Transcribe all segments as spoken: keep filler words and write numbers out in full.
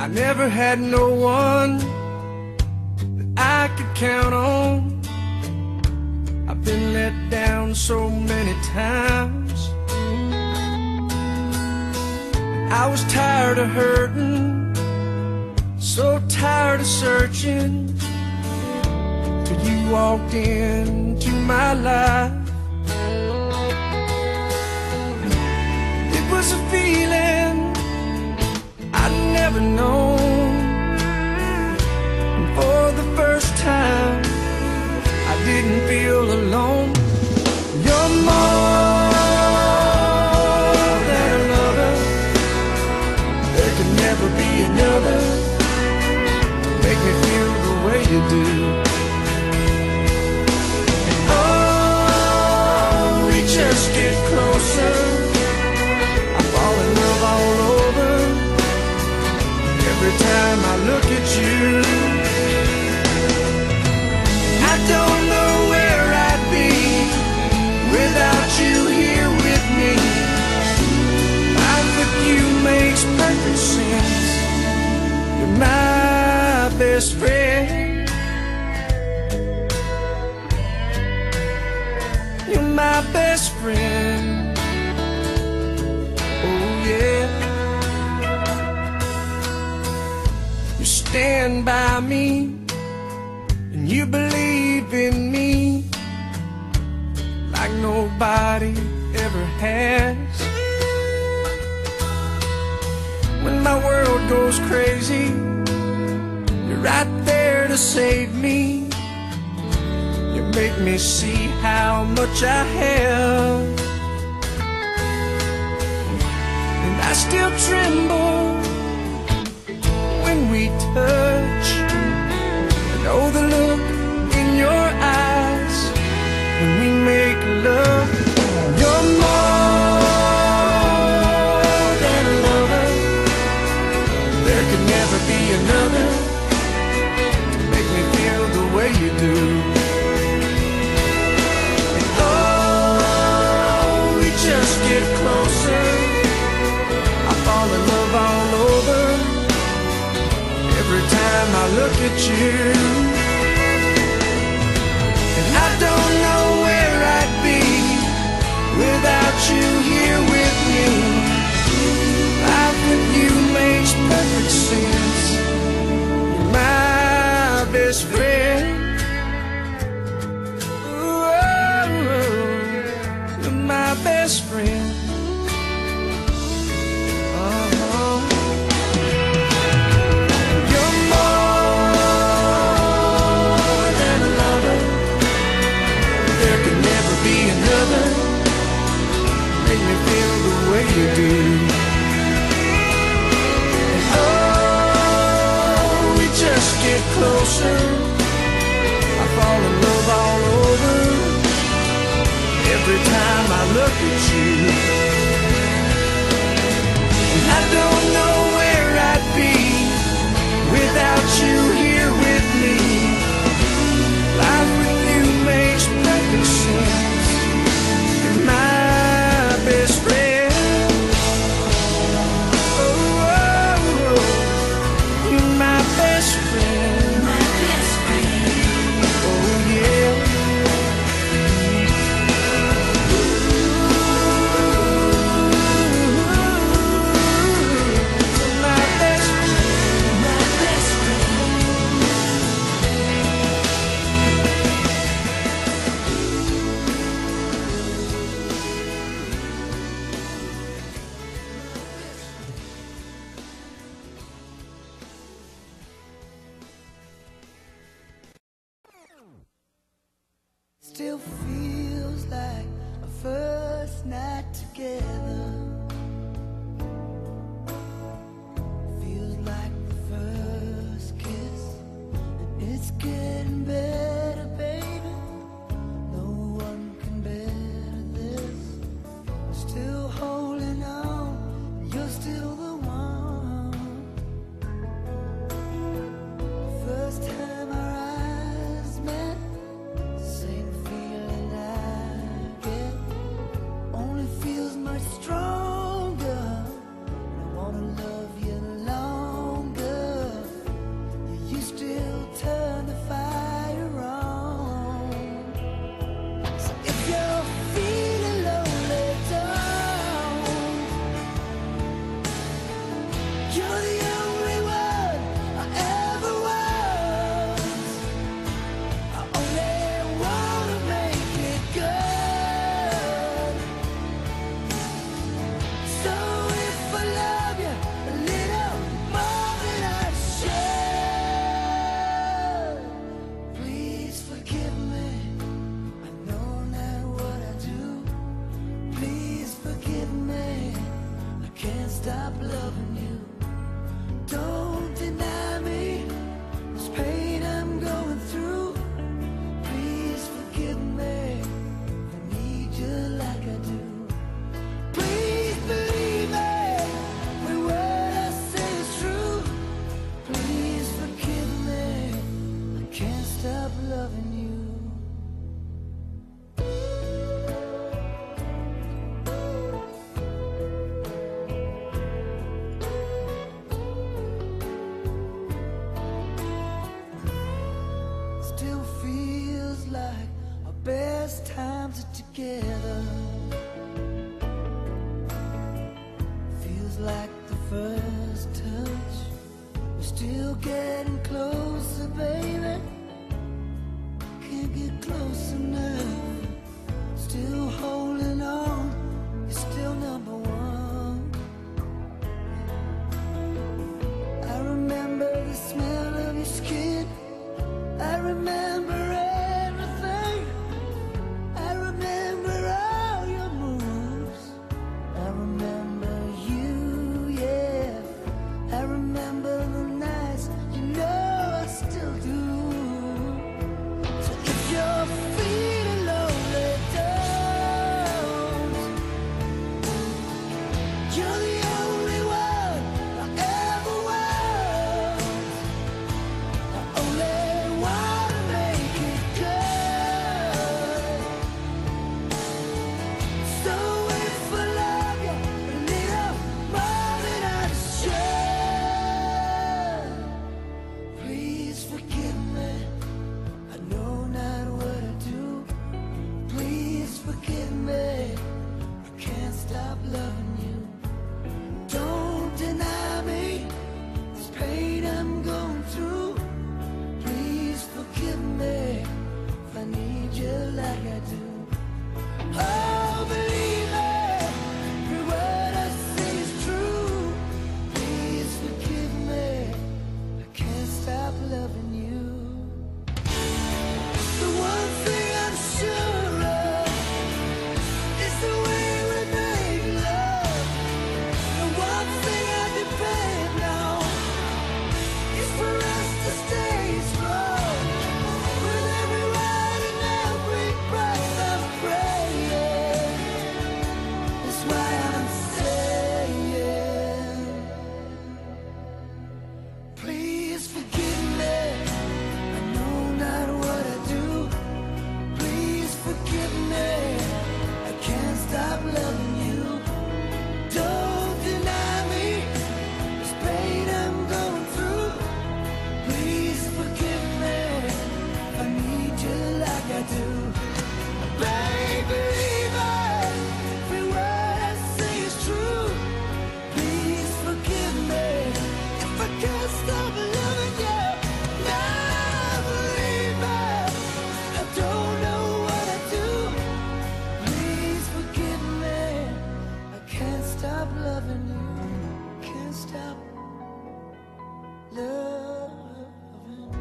I never had no one that I could count on. I've been let down so many times. I was tired of hurting, so tired of searching, till you walked into my life. It was a feeling I'd never known, and for the first time I didn't feel alone. You're more than a lover. There could never be another. Make me feel the way you do. Oh, we just get closer. I fall in love all over. Every time I look at you, I don't know where I'd be without you here with me. Life with you makes perfect sense. You're my best friend. You're my best friend. Oh yeah. You stand by me, and you believe in me like nobody ever has. When my world goes crazy, you're right there to save me. You make me see how much I have, and I still tremble when we touch. Know the look in your eyes when we make love. You're more than a lover. There could never be another to make me feel the way you do. And oh, we just get closer. I fall in love all over. Every time I look at you, and I don't know where I'd be without you here with me. Life with you makes perfect sense. You're my best friend. Ooh, you're my best friend. Make me feel the way you do. And oh, we just get closer. I fall in love all over. Every time I look at you, and I don't know where I'd be without you here with me. Life with you makes perfect sense. You're my best friend. Oh, oh, oh. You're my best friend. My best friend. Oh yeah. You're my best friend. My best Still feels like a first night together. Feels like the first kiss, and it's getting better, baby. No one can better this. I'm still holding on, and you're still the one. First time our eyes met, same feeling I get. Only feels much stronger. I wanna love you longer. together. Feels like the first touch. We're still getting closer, baby. Can't get close enough. Still holding on. You're still number one. I remember the smell of your skin. I remember everything. I remember all your moves. I remember you, yeah. I remember the nights, you know I still do. So if you're feeling lonely, don't. You're the only one I ever want. I only wanna make it good. So if I love you a little more than I should, please forgive me. I know not what I do. Please forgive me. I can't stop loving you. Don't deny me this pain I'm going through. Please forgive me if I need you like I do. Oh, believe me, every word I say is true. Please forgive me, I can't stop loving you. The one thing I'm sure of is the way we make love. The one thing I depend on is for us to stay strong. With every ride and every breath I'm praying. That's why I'm saying, please forgive me. I know not what I do. Please forgive me. I can't stop loving you. Don't deny me this pain I'm going through. Please forgive me if I need you like I do. Baby, even every word I say is true. Please forgive me if I can't stop loving you. Now believe me, I don't know what I do. Please forgive me, I can't stop loving you. Can't stop loving you.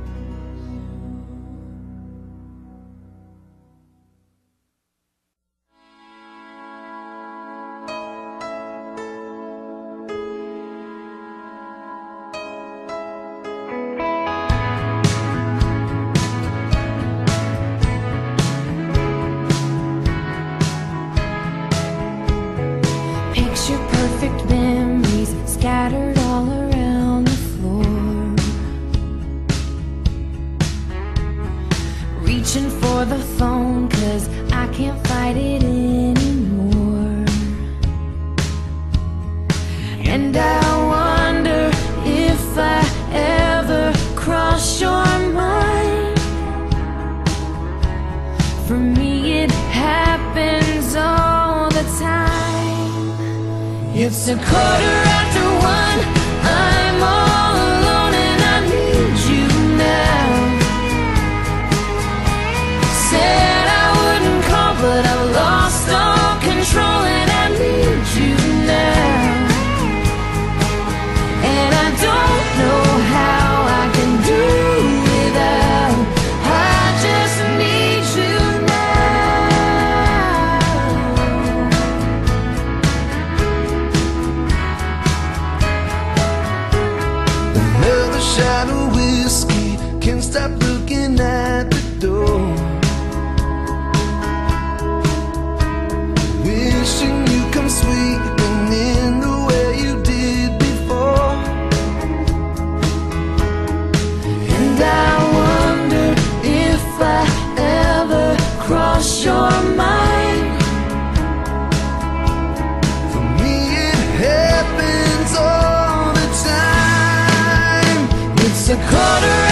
Picture perfect memories scattered all around the floor. Reaching for the phone cause I can't fight it anymore. And I wonder if I ever cross your mind. For me it happens all the time. It's a quarter after one. I'm all alone and I need you now. Said I wouldn't call, but I've lost all control and I need you now. And I don't know how I can do without. I just need you Another shot of whiskey, can't stop looking at the door. Wishing you come sweeping in the way you did before. And I wonder if I ever cross your mind. For me it happens all the time. It's a quarter